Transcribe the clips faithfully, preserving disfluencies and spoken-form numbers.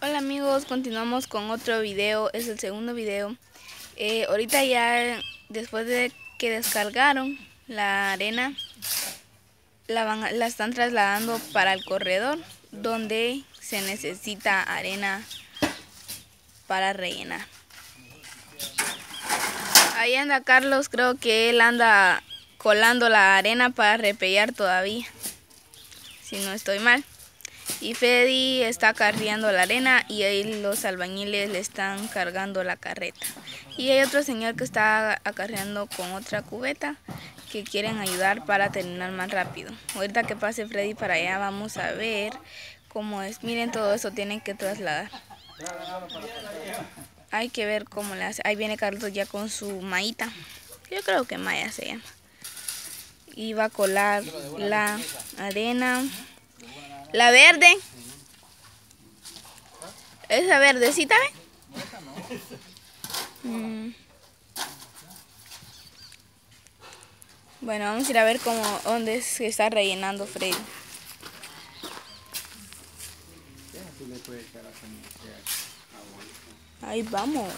Hola amigos, continuamos con otro video, es el segundo video. Eh, ahorita ya después de que descargaron la arena, la, van, la están trasladando para el corredor donde se necesita arena para rellenar. Ahí anda Carlos, creo que él anda colando la arena para repellar todavía, si no estoy mal. Y Freddy está cargando la arena y ahí los albañiles le están cargando la carreta. Y hay otro señor que está acarreando con otra cubeta que quieren ayudar para terminar más rápido. Ahorita que pase Freddy para allá vamos a ver cómo es. Miren, todo eso tienen que trasladar. Hay que ver cómo le hace. Ahí viene Carlos ya con su maíta. Yo creo que maya se llama. Y va a colar la arena. La verde. Esa verdecita, ¿ve? Mm. Bueno, vamos a ir a ver cómo, dónde se está rellenando Freddy. Ahí vamos.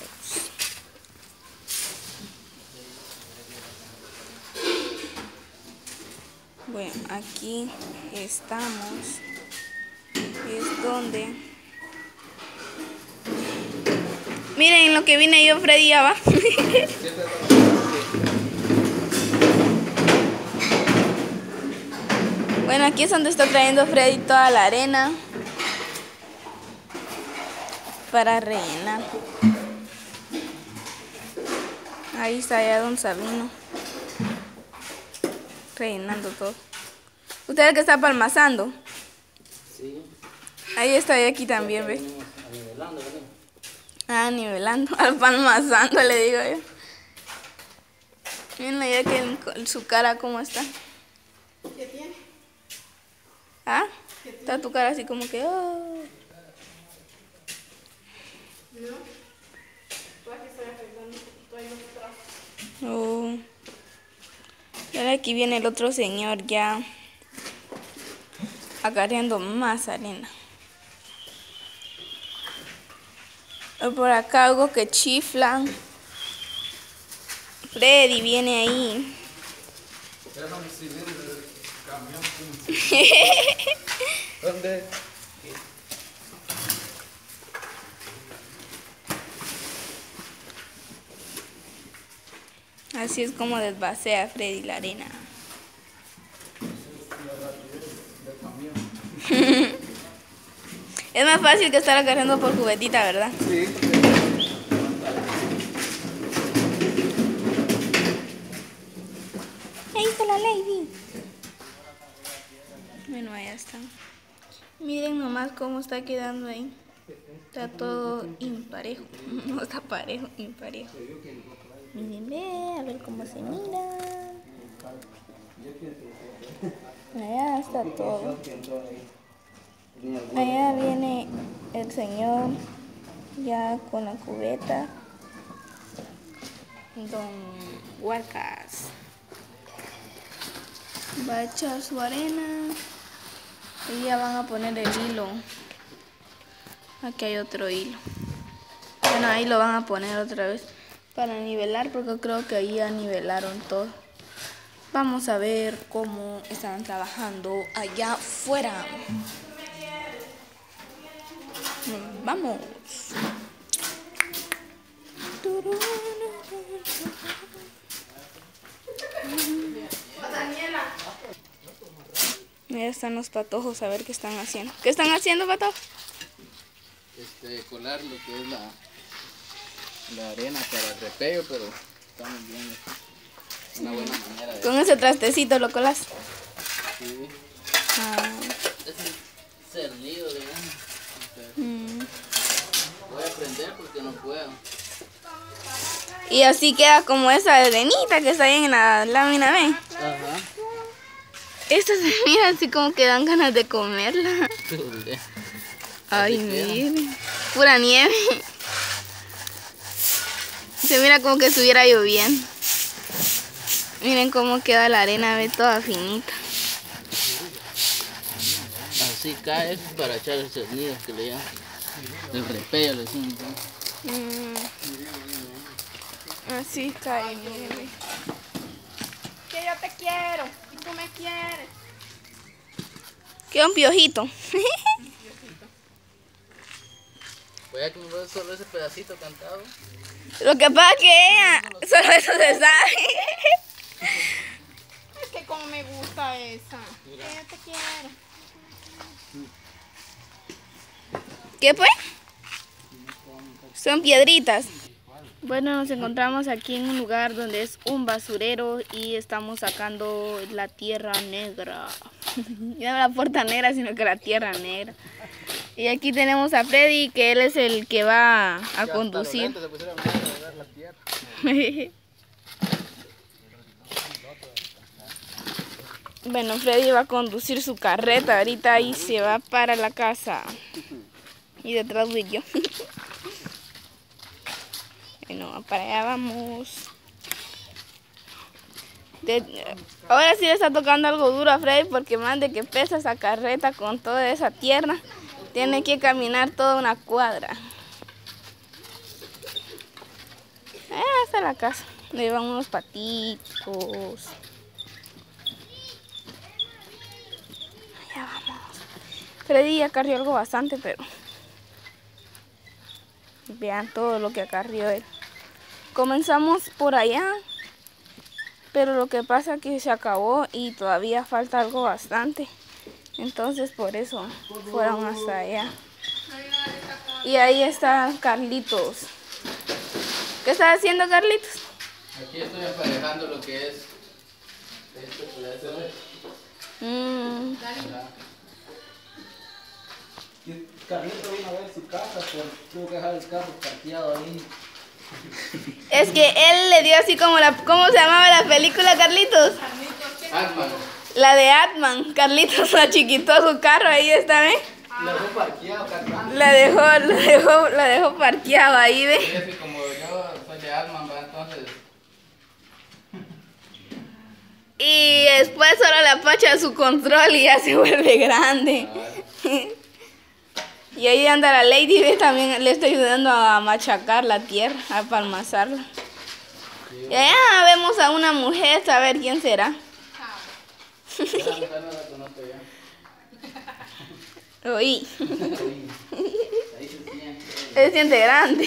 Bueno, aquí estamos. Es donde... Miren lo que vine yo, Freddy, ya va. Bueno, aquí es donde está trayendo Freddy toda la arena para rellenar. Ahí está ya don Sabino rellenando todo. ¿Usted es el que está palmazando? Sí. Ahí está, y aquí también, ¿ve? Nivelando, ¿verdad? Ah, nivelando, al palmazando le digo yo. Miren ya que en su cara cómo está. ¿Qué tiene? ¿Ah? Está tu cara así como que... Oh. No. Pues aquí estoy afectando un poquito ahí los trazos. Oh. Y ahora aquí viene el otro señor ya acarreando más arena. Y por acá algo que chiflan. Freddy viene ahí. ¿Dónde? Así es como desvasea Freddy la arena. Es más fácil que estar agarrando por cubetita, ¿verdad? Sí. Ahí está la lady. Bueno, allá está. Miren nomás cómo está quedando ahí. Está todo imparejo. No está parejo, imparejo. Miren, ve, a ver cómo se mira. Allá está todo. Allá viene el señor ya con la cubeta. Don Huarcas va a echar su arena y ya van a poner el hilo. Aquí hay otro hilo. Bueno, ahí lo van a poner otra vez para nivelar, porque creo que ahí ya nivelaron todo. Vamos a ver cómo están trabajando allá afuera. Vamos. Ya están los patojos a ver qué están haciendo. ¿Qué están haciendo, patojos? Este, colar lo que es la, la arena para el repello, pero estamos viendo una buena manera de... Con ese trastecito lo colas. Sí. Ah. Es un cernido, digamos. Entonces, Mm. voy a aprender porque no puedo. Y así queda como esa arenita que está ahí en la lámina, ¿ven? Ajá. Esta se mira así como que dan ganas de comerla. Ay, miren. Pura nieve. Se mira como que estuviera lloviendo. Miren cómo queda la arena, ve, toda finita. Así cae para echar el cernido que le llaman. El repello le decimos. Mm. Así cae nieve. Que yo te quiero y tú me quieres. Queda un piojito. Voy a comer solo ese pedacito cantado. Lo que pasa es que ella, solo eso se sabe. Es que como me gusta esa. Que yo te quiero. ¿Qué fue? Son piedritas. Bueno, nos encontramos aquí en un lugar donde es un basurero y estamos sacando la tierra negra. Ya no la puerta negra, sino que la tierra negra. Y aquí tenemos a Freddy, que él es el que va a conducir. Bueno, Freddy va a conducir su carreta ahorita y se va para la casa. Y detrás voy yo. Bueno, para allá vamos. De, ahora sí le está tocando algo duro a Freddy porque más de que pesa esa carreta con toda esa tierra, tiene que caminar toda una cuadra. Allá está la casa. Le van unos patitos. Allá vamos. Freddy ya carrió algo bastante, pero vean todo lo que acarrió él. Comenzamos por allá, pero lo que pasa es que se acabó y todavía falta algo bastante. Entonces por eso fueron hasta allá. Y ahí está Carlitos. ¿Qué estás haciendo, Carlitos? Aquí estoy emparejando lo que es este pedazo de... Mm. Carlito vino a ver su casa, pero tuvo que dejar el carro parqueado ahí. Es que él le dio así como la... ¿Cómo se llamaba la película, Carlitos? Atman. La de Atman. Carlitos la chiquitó su carro, ahí está, ¿ves? La dejó parqueado, Carlito. La dejó, la dejó, la dejó parqueado ahí, ¿ves? Sí, es que como yo soy de Atman, ¿va? Entonces... Y después solo le apacha su control y ya se vuelve grande. Y ahí anda la Lady, ¿ves? También le estoy ayudando a machacar la tierra, a palmazarla. Y allá vemos a una mujer, a ver quién será. Oí. Se siente grande.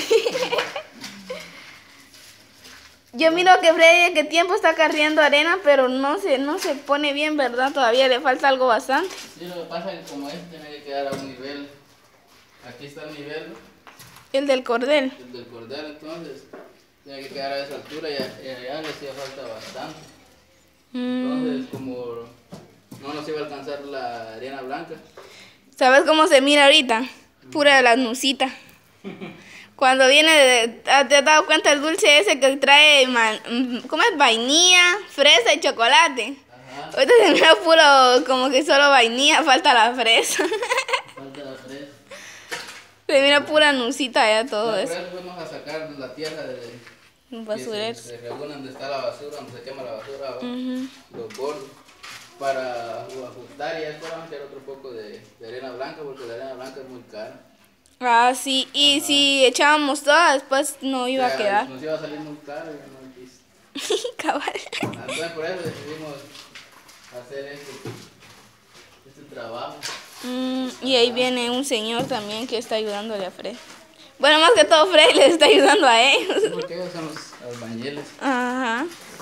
Yo miro que Freddy de qué tiempo está carriendo arena, pero no se, no se pone bien, ¿verdad? Todavía le falta algo bastante. Sí, lo que pasa es que como este tiene que quedar a un nivel. Aquí está el nivel. El del cordel. El del cordel, entonces tiene que quedar a esa altura y, y allá le hacía falta bastante. Entonces, como no nos iba a alcanzar la arena blanca. ¿Sabes cómo se mira ahorita? Pura la nucita. Cuando viene, de, ¿te has dado cuenta el dulce ese que trae, man, ¿cómo es? Vainilla, fresa y chocolate. Ajá. Ahorita se mira puro, como que solo vainilla, falta la fresa. Falta la fresa. Se mira pura nucita ya todo no, eso. Por eso vamos a sacar la tierra de un basurero. Se, se reúne donde está la basura, donde se quema la basura, abajo, uh-huh. Los bordos, para ajustar y después vamos a echar otro poco de, de arena blanca, porque la arena blanca es muy cara. Ah, sí, y ajá. Si echábamos toda, después no iba o sea, a quedar. Nos iba a salir muy caro y no lo quiso. Cabal. Entonces por eso decidimos hacer este, este trabajo. Mm, y ahí viene un señor también que está ayudándole a Fred. Bueno, más que todo Fred les está ayudando a ellos. Sí, porque ellos son los albañiles. Ajá.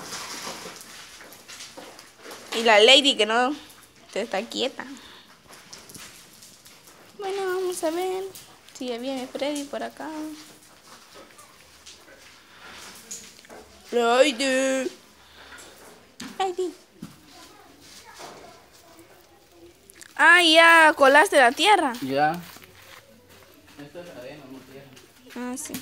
Y la Lady que no se está quieta. Bueno, vamos a ver si ya viene Freddy por acá. Lady. Lady. Ah, ya colaste la tierra. Ya. Esto es arena, no tierra. Ah, sí.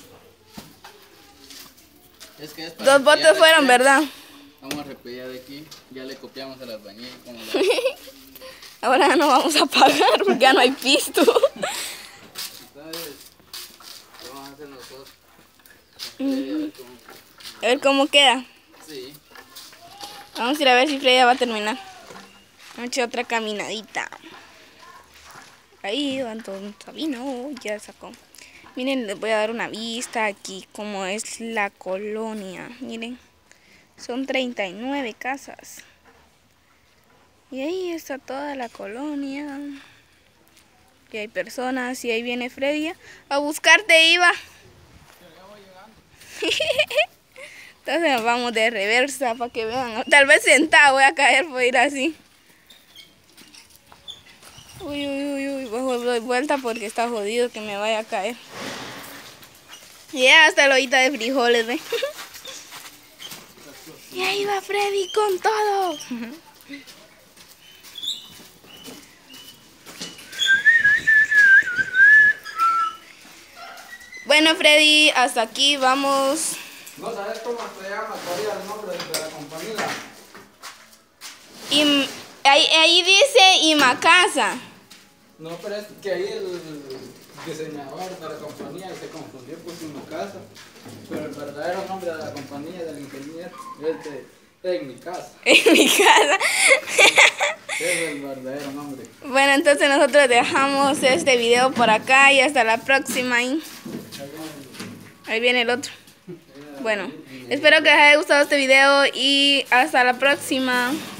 Es que es para dos botes fueron, ¿verdad? Vamos a repellar de aquí. Ya le copiamos al albañil. Como la... Ahora no vamos a pagar porque ya no hay pisto. Entonces, vamos a hacer nosotros. Uh-huh. A ver cómo queda. Sí. Vamos a ir a ver si Freya va a terminar. Vamos a echar otra caminadita. Ahí, Anton Sabino ya sacó. Miren, les voy a dar una vista aquí como es la colonia. Miren, son treinta y nueve casas. Y ahí está toda la colonia. Y hay personas y ahí viene Freddy a buscarte, Iba. Entonces nos vamos de reversa para que vean. Tal vez sentado voy a caer por ir así. Uy, uy, uy, uy. Doy vuelta porque está jodido que me vaya a caer. Y ya hasta la ollita de frijoles, ¿ve? Y ahí va Freddy con todo. Bueno, Freddy, hasta aquí vamos. ¿No sabes cómo se llama todavía el nombre de la compañía? Y ahí, ahí dice Imacasa. No, pero es que ahí el diseñador de la compañía se confundió por su casa. Pero el verdadero nombre de la compañía del ingeniero es de En Mi Casa. En mi casa. Ese es el verdadero nombre. Bueno, entonces nosotros dejamos este video por acá y hasta la próxima. Ahí viene el otro. Bueno, espero que les haya gustado este video y hasta la próxima.